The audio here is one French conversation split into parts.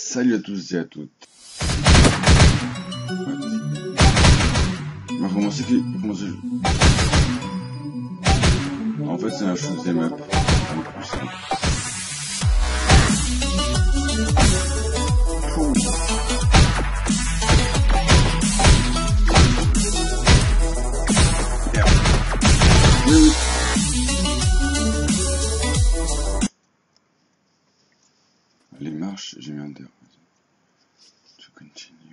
Salut à tous et à toutes. On va commencer En fait, c'est un shoot'em up. Les marches, j'ai mis un der. To continue.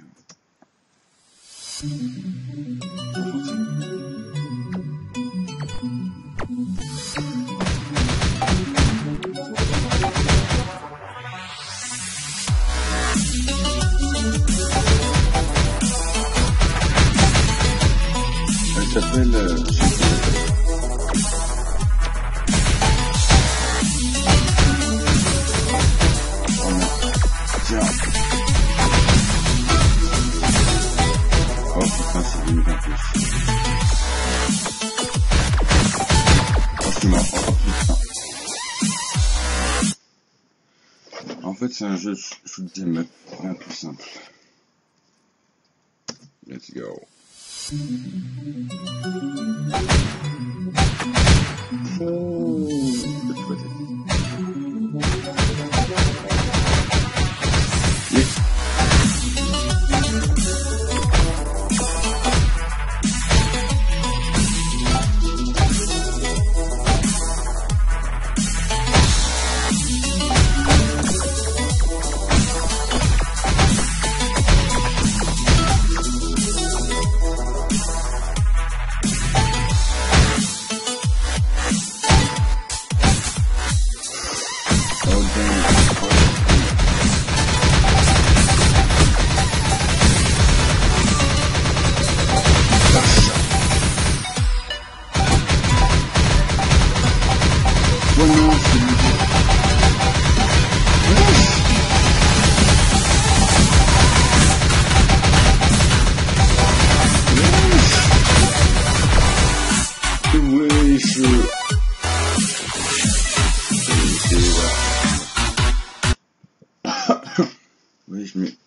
Elle s'appelle tiens. Oh putain, c'est limite en plus. Oh, je suis mort. Oh putain. En fait, c'est un jeu de shoot'em up, rien de plus simple. Let's go. Oui, je mets...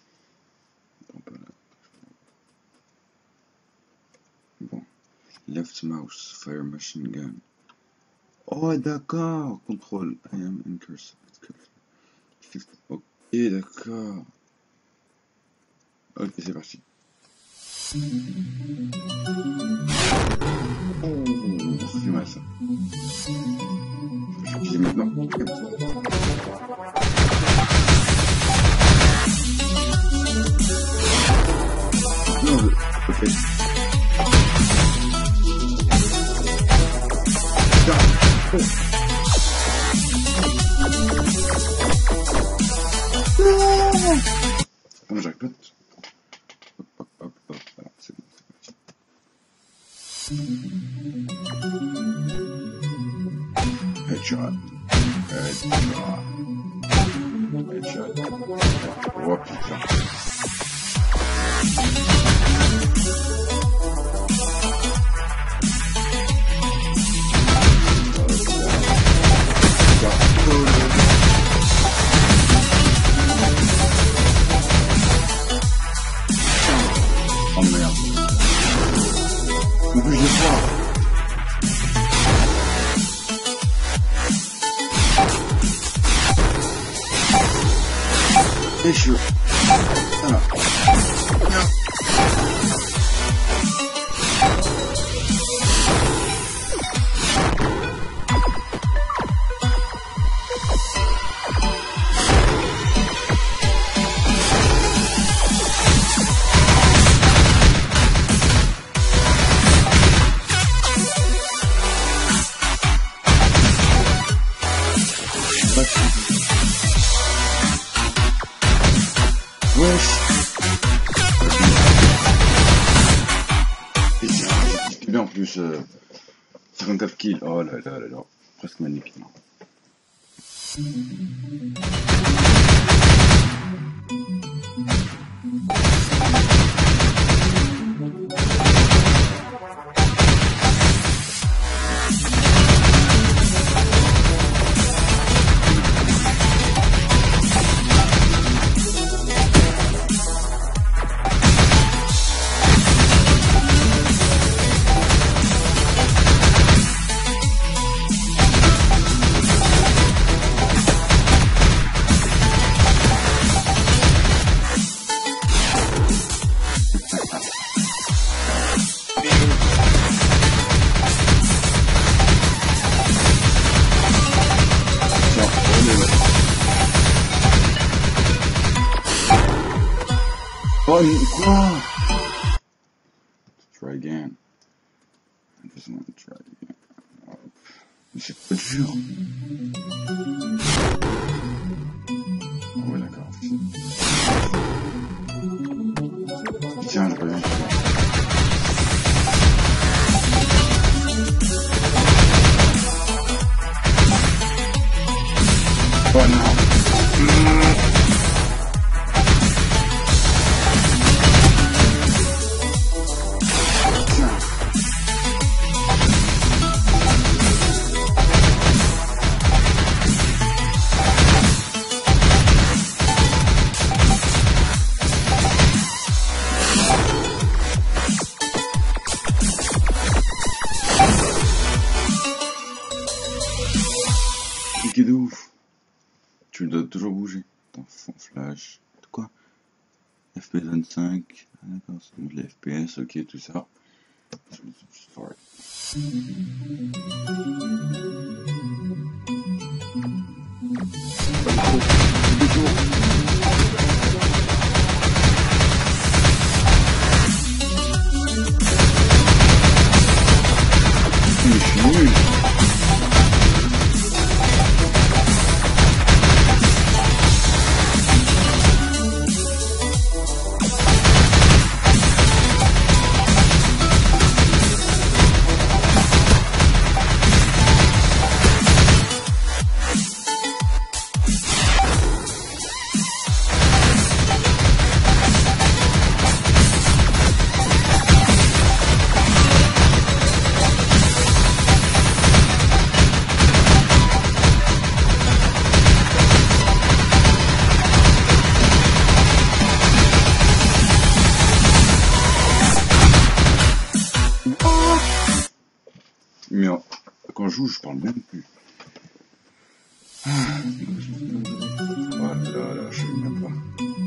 Bon. Left mouse, fire machine gun. Oh, d'accord. Contrôle. I am in cursor. Ok, d'accord. Ok, c'est parti. Oh, c'est mal ça. Je vais l'utiliser maintenant. Non, ok. Oh. Non, j'arrive pas. Hop, voilà, c'est bon, c'est parti. Headshot. Oh putain. Oh merde. Mais plus j'ai froid. C'est chaud. Voilà. Et bien en plus, 54 kills, oh là là là là, presque magnifique. Oh, quoi? Try again. I just want to try again. Oh, j'ai pas de jeu. Oh, ouais, d'accord. Tiens, je reviens. Oh non. Cliquez de ouf. Tu dois toujours bouger. Attends, flash. De quoi? FPS 25. Ah, d'accord, ça montre les FPS, ok, tout ça. Sorry. Mais je suis nul. Mais quand je joue, je parle même plus. Oh là là, je sais même pas.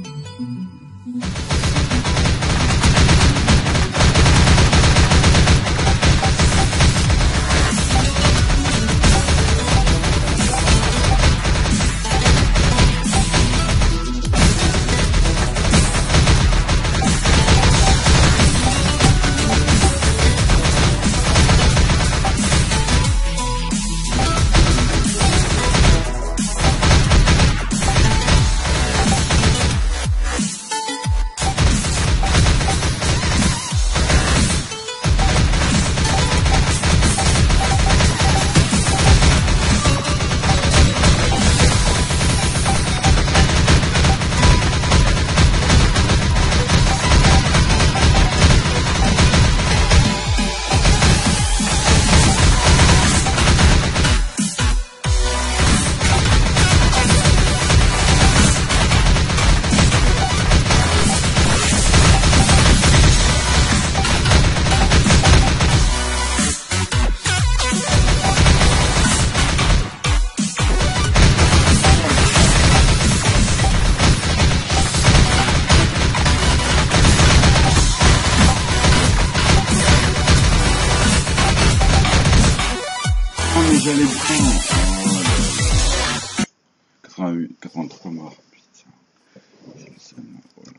J'allais bien. Oh, 88, 83 morts. Putain. J'ai le seum. Voilà.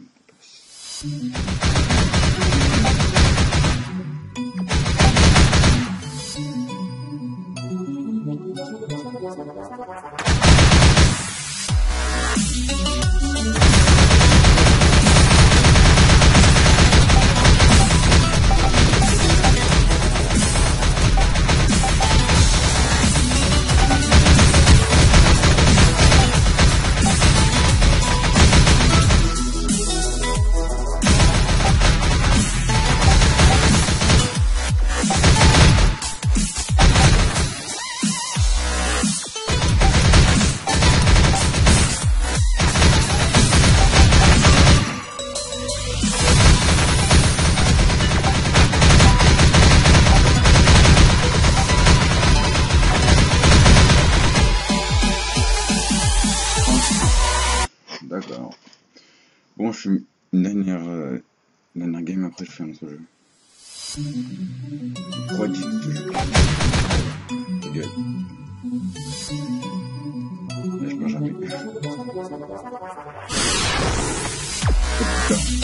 D'accord. Bon, je fais une dernière game, après je fais un autre jeu. Pourquoi dis-tu ce jeu? Gueule. Mais je peux jamais. Oh putain.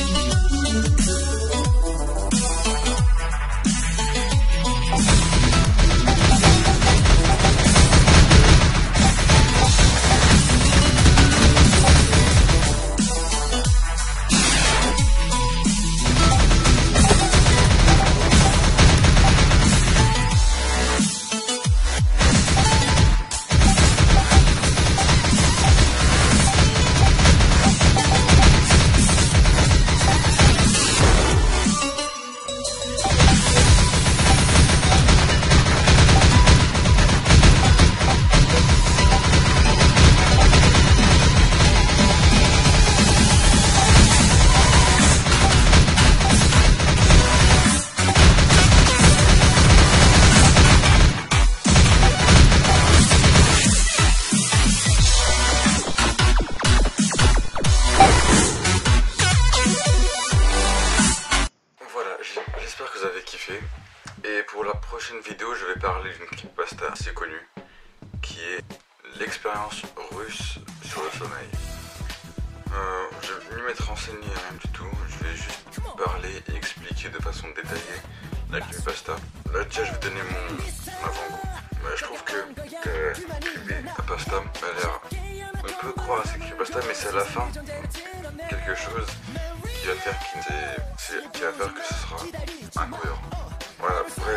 m'être renseigné, rien du tout. Je vais juste parler et expliquer de façon détaillée la creepypasta. Là, déjà, je vais donner mon avant-goût. Je trouve que creepypasta a l'air... On peut croire à ces creepypasta, mais c'est à la fin quelque chose qui va faire que ce sera incohérent. Voilà, bref.